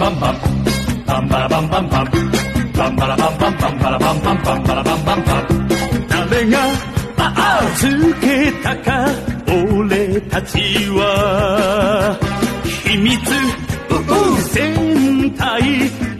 バンバンパンパラパンパンパンパンパラパンパンパンパラパンパンパンパラパンパンパン誰がつけたか俺たちは秘密戦隊